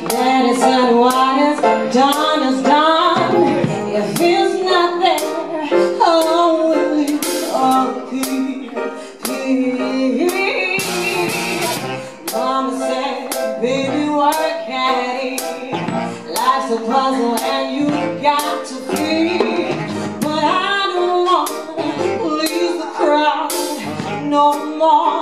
Daddy said what is done is done. If he's not there, oh, will you Mama said, baby, work at it. Life's a puzzle and you got to feed. But I don't want to leave the crowd no more.